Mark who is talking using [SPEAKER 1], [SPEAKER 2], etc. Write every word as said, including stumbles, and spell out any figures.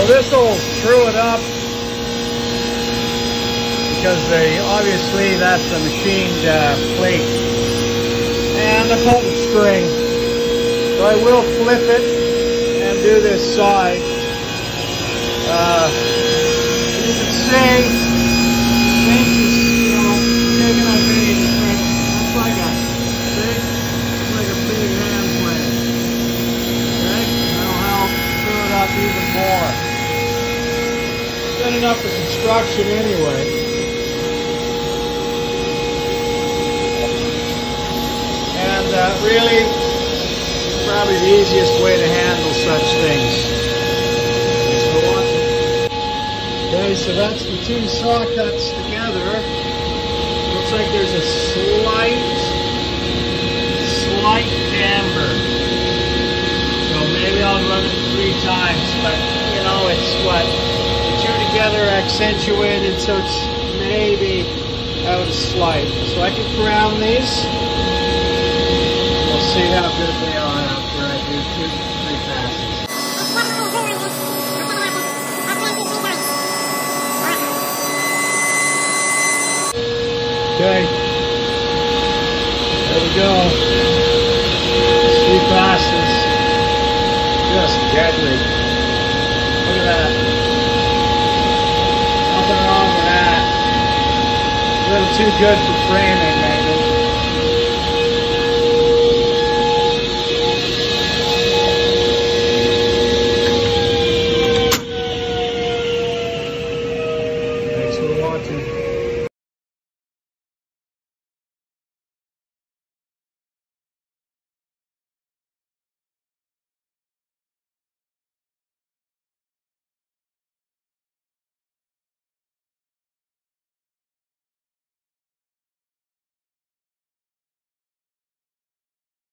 [SPEAKER 1] this will screw it up because they obviously that's a machined uh, plate and a pulling string. So I will flip it and do this side. Uh, you can see things is, you know, taking up any different. That's like a big, it's like a big hand plane. Okay, that'll help screw it up even more. Good enough for construction anyway. And uh, really, probably the easiest way to handle such things. Okay, so that's the two saw cuts together. Looks like there's a slight, slight camber. So maybe I'll run it three times, but you know, it's what? The two together are accentuated, so it's maybe out of slight. So I can crown these. We'll see how good they are after I do two, three passes. Okay, there we go. Three passes. Just deadly. Look at that. Nothing wrong with that. A little too good for framing.